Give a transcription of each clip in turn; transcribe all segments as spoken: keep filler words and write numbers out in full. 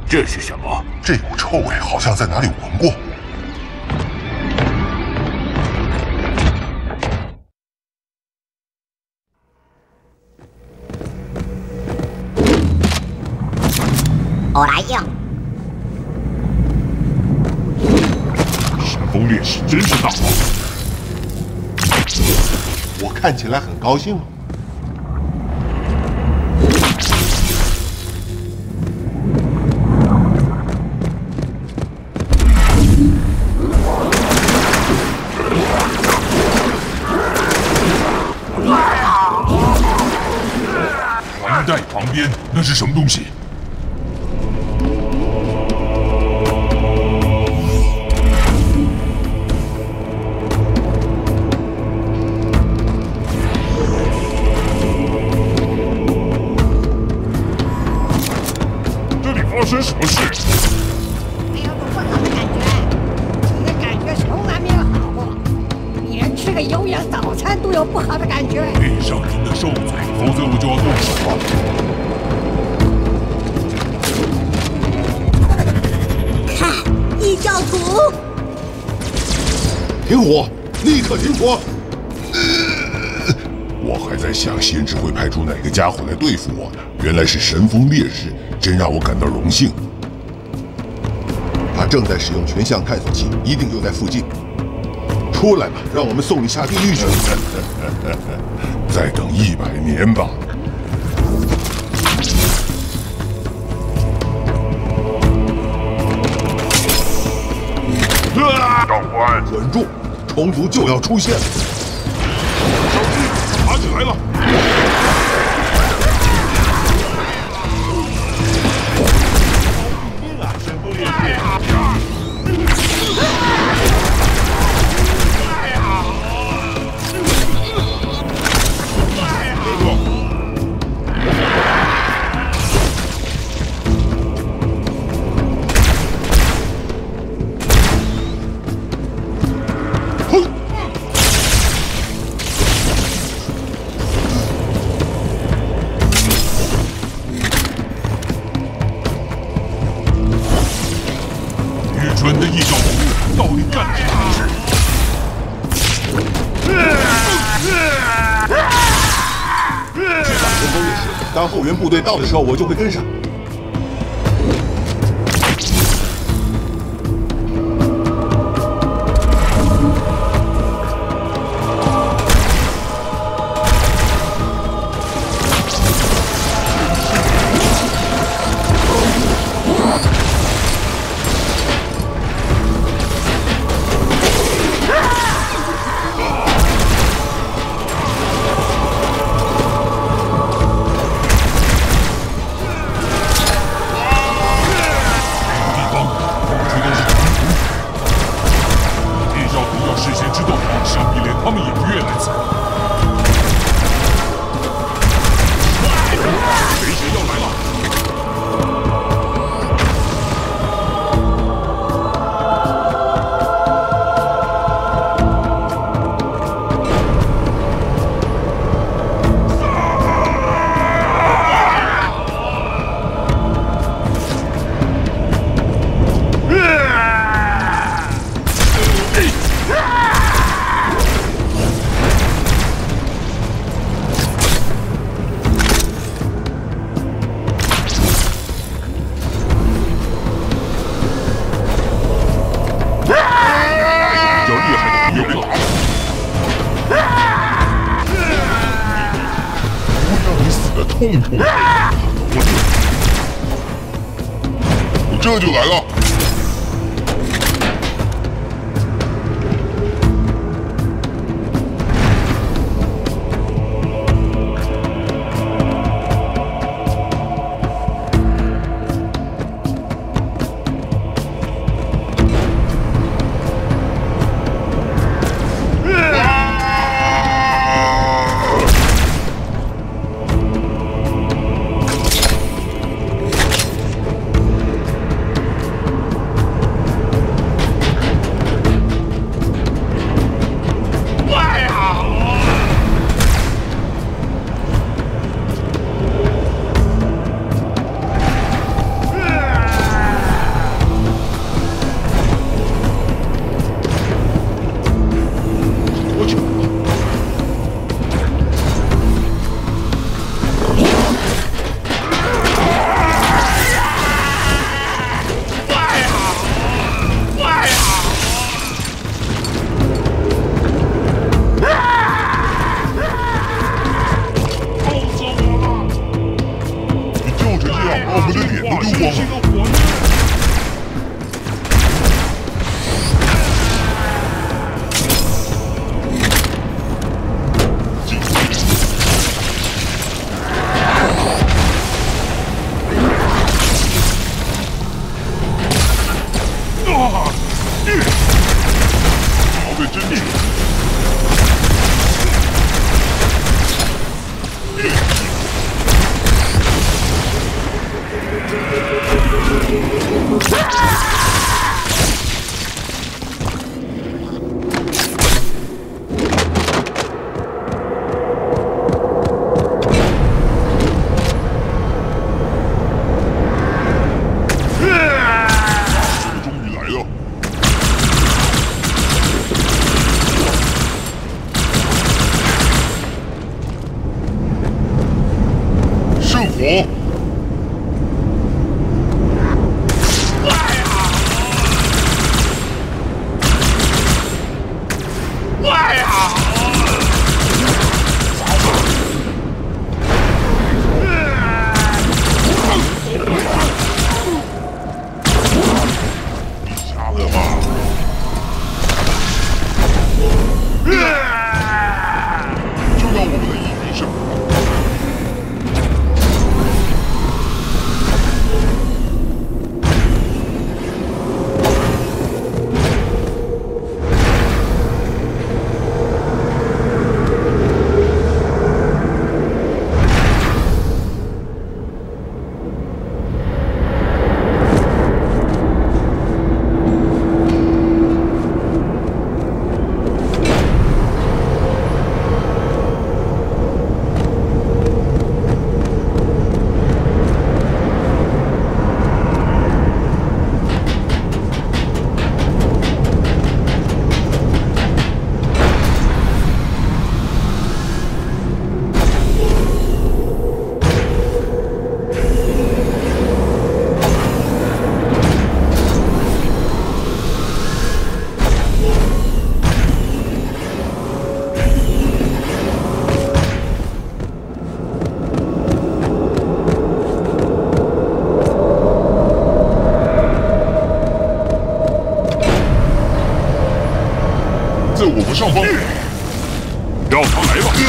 这是什么？ 这股臭味好像在哪里闻过。 我来用。 神风烈士真是大方。我看起来很高兴了。 环带旁边那是什么东西？这里发生什么事？ 没有种不好的感觉，你的感觉从来没有好过，你连吃个有氧早餐都有不好的感觉。 闭上您的兽嘴，否则我就要动手了。 异教徒， 停火！立刻停火！呃、我还在想先知会派出哪个家伙来对付我呢，原来是神风烈士，真让我感到荣幸。他正在使用全像探索器，一定就在附近。出来吧，让我们送你下地狱去！ 再等一百年吧。 长官，稳住！虫族就要出现了！ 小鸡爬起来了！ 命啊，神风烈士！ 蠢的异教徒到底干了什么事？ 去打神风烈士，当后援部队到的时候，我就会跟上。 他们也不愿来此。危险要来了！ 痛苦！我这就来了。 感觉。 啊！逃得真远。 终于来了！圣火！ 在我们上方，让他来吧！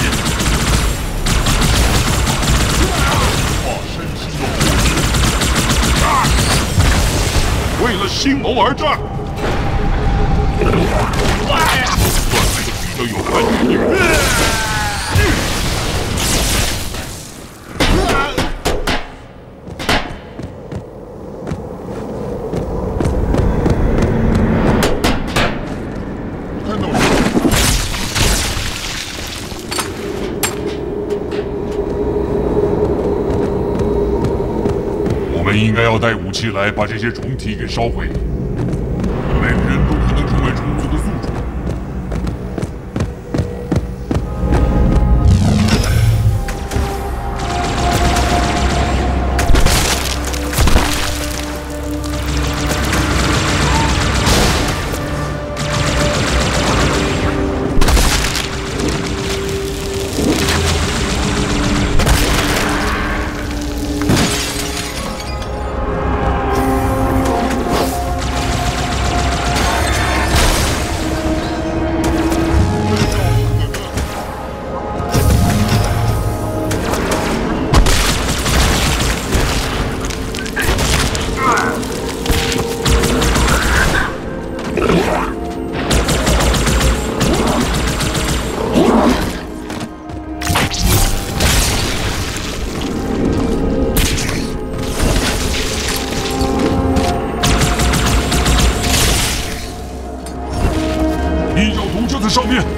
化身心的火焰，为了星谋而战。断来的比较有感觉。我们应该要带武器来把这些虫体给烧毁，每个人都可能成为虫族的宿主。异教徒就在上面。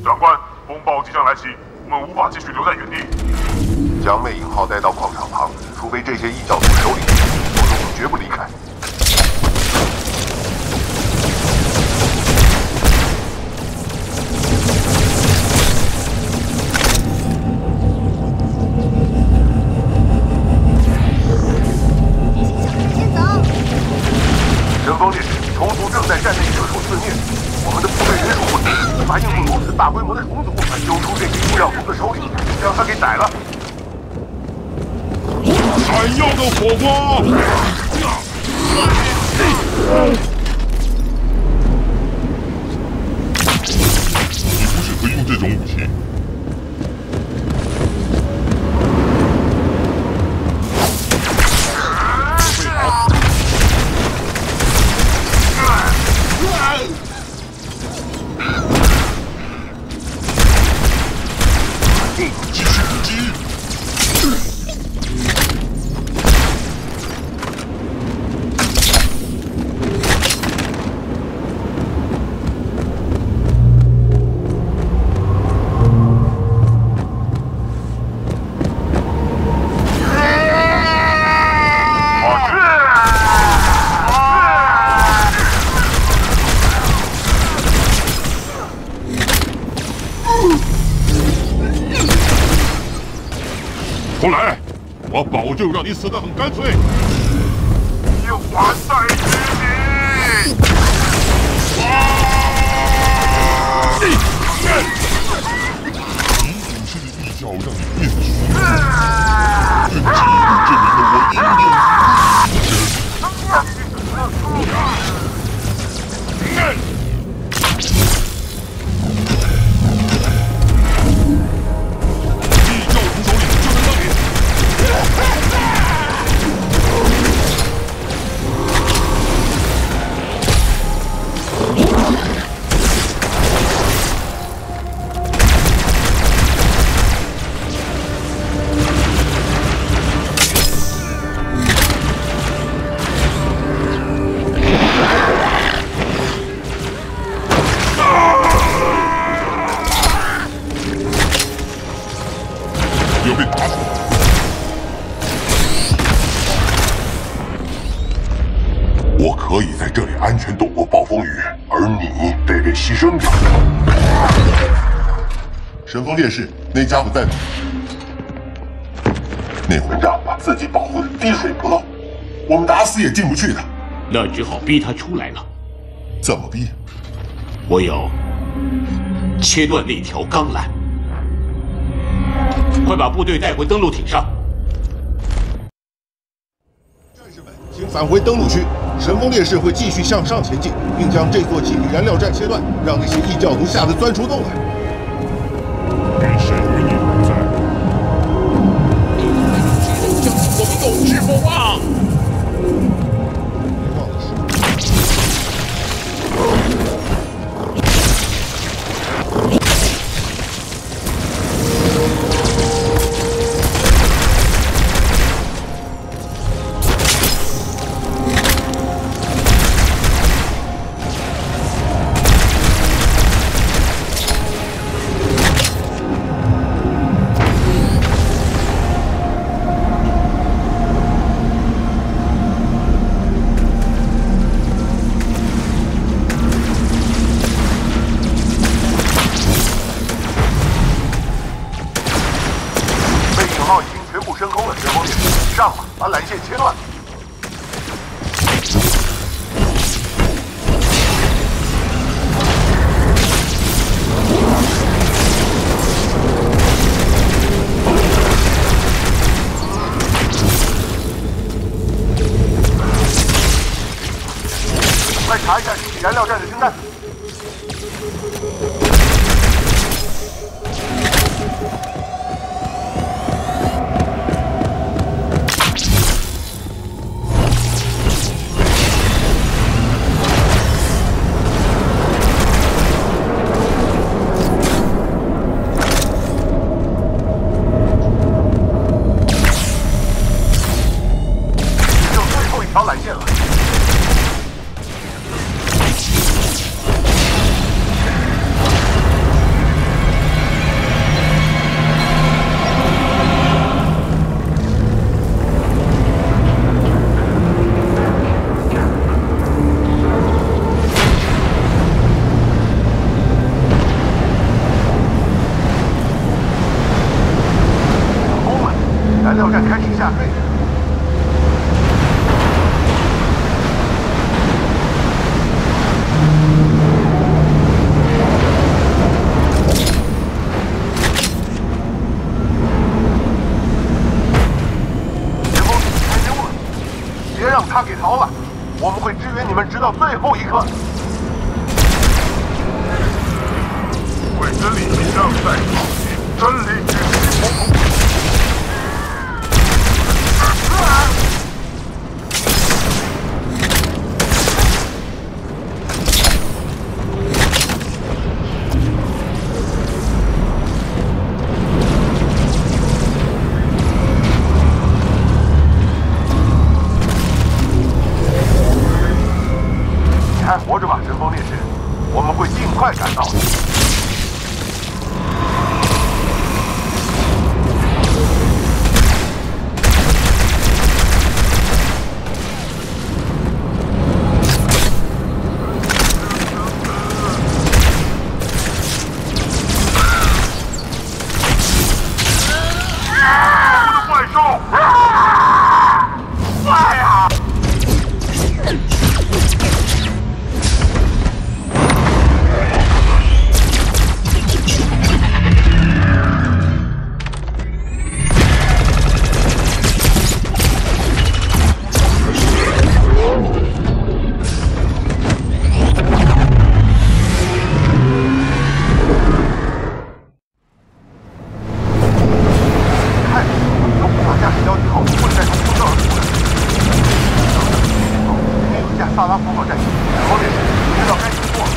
长官，风暴即将来袭，我们无法继续留在原地。 将魅影号带到矿场旁，除非这些异教徒首领，否则我们绝不离开。 神风烈士，虫族正在站内射手肆虐，我们的部队人数不足，无法应付如此大规模的虫族。揪出这些异教徒的首领，将他给宰了。 闪耀的火光！你不适合用这种武器。 继续攻击！过来，我保证让你死得很干脆。 有还在之地。 仅仅是异教让你变得凶残，这几率证明了我英勇。 要被打死！ 我可以在这里安全度过暴风雨，而你得给牺牲掉。神风烈士，那家伙在哪？那混账把自己保护的滴水不漏，我们打死也进不去的。 那只好逼他出来了。 怎么逼？ 我有切断那条钢缆。 快把部队带回登陆艇上！ 战士们，请返回登陆区。神风烈士会继续向上前进，并将这座气体燃料站切断，让那些异教徒吓得钻出洞来。 愿神与你同在。 我们走是否啊？ 别忘了是。 号已经全部升空了，神风烈士，上吧，把缆线切断。快查一下燃料站的清单。 条缆线了。 料站开始下坠。前锋开丢了，别让他给逃了，我们会支援你们直到最后一刻。 为真理正在靠近，真理与其同盟。 你还活着吧，神风烈士，我们会尽快赶到。 萨拉夫号战役，神风烈士，知道该怎么做。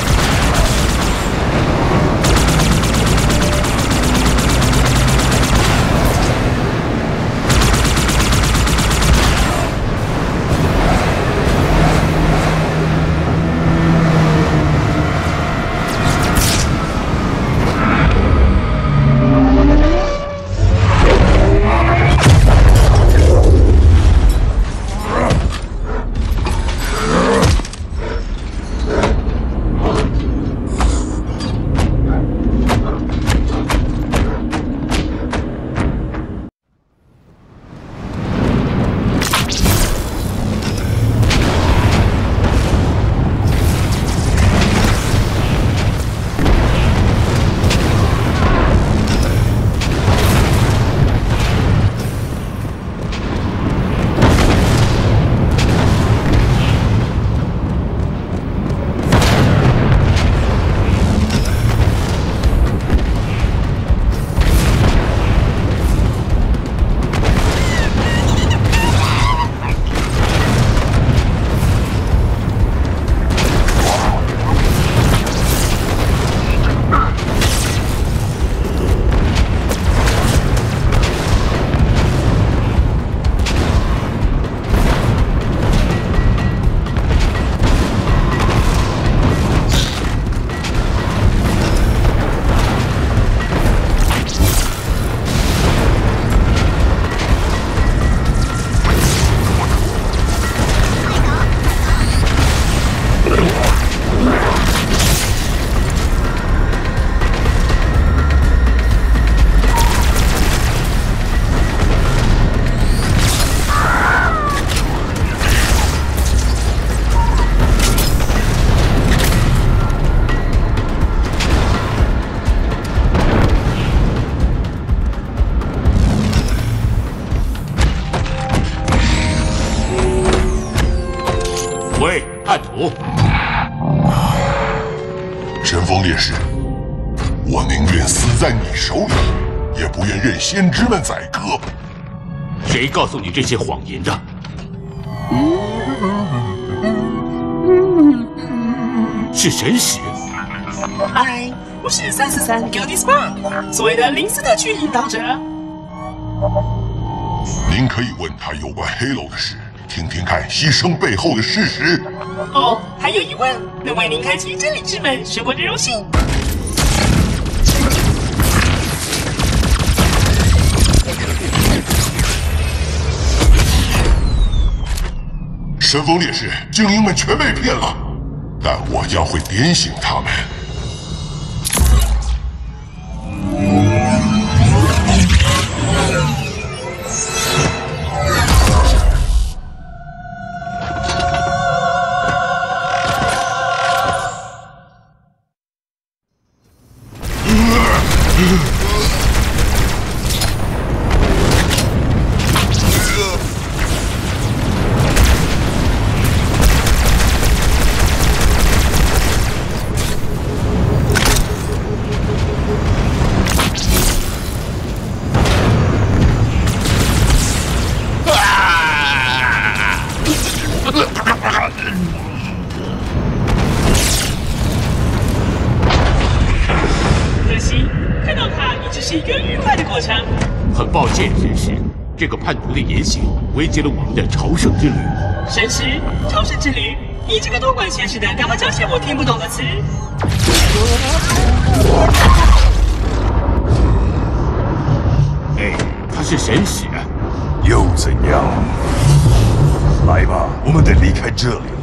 喂，叛徒！ 神风烈士，我宁愿死在你手里，也不愿任先知们宰割。 谁告诉你这些谎言的？是神使。 嗨，我是三四三 Guilty Spark， 所谓的林斯特区引导者。 您可以问他有关 Halo 的事。 听听看牺牲背后的事实。 哦，还有疑问？能为您开启真理之门，是我的荣幸。 神风烈士，精英们全被骗了，但我将会点醒他们。 可惜，看到他也只是一个愉快的过程。 很抱歉，神使，这个叛徒的言行危及了我们的朝圣之旅。 神使，朝圣之旅，你这个多管闲事的，干嘛讲些我听不懂的词？ 哎，他是神使啊！ 又怎样？来吧，我们得离开这里了。